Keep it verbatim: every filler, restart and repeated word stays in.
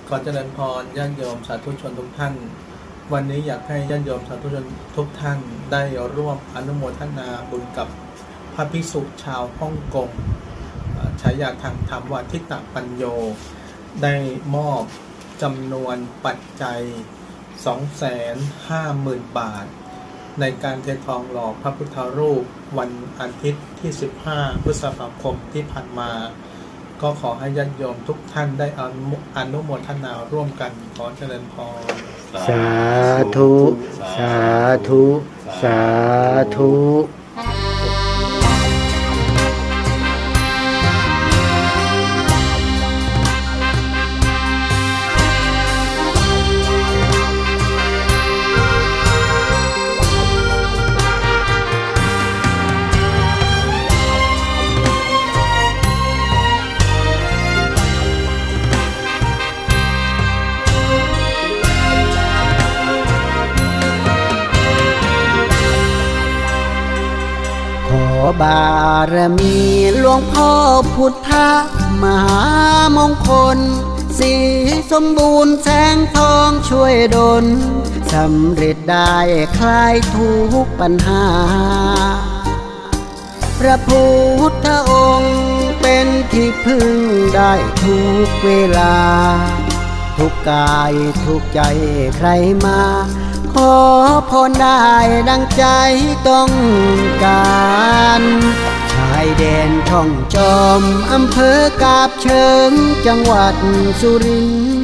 ขอเจริญพรญาติโยมสาธุชนทุกท่านวันนี้อยากให้ญาติโยมสาธุชนทุกท่านได้ร่วมอนุโมทนาบุญกับพระภิกษุชาวฮ่องกงฉายาทางธรรมว่าทิตปัญโยได้มอบจำนวนปัจจัย สองแสนห้าหมื่น บาทในการเททองหล่อพระพุทธรูปวันอาทิตย์ที่สิบห้าพฤษภาคมที่ผ่านมาก็ขอให้ญาติโยมทุกท่านได้อนุโมทนาร่วมกันขอเจริญพรสาธุสาธุสาธุบารมีหลวงพ่อพุทธมหามงคลสีสมบูรณ์แสงทองช่วยดลสำเร็จได้คลายทุกปัญหาพระพุทธองค์เป็นที่พึ่งได้ทุกเวลาทุกกายทุกใจใครมาขอพรได้ดังใจต้องการชายแดนท่องจอมอำเภอกาบเชิงจังหวัดสุรินทร์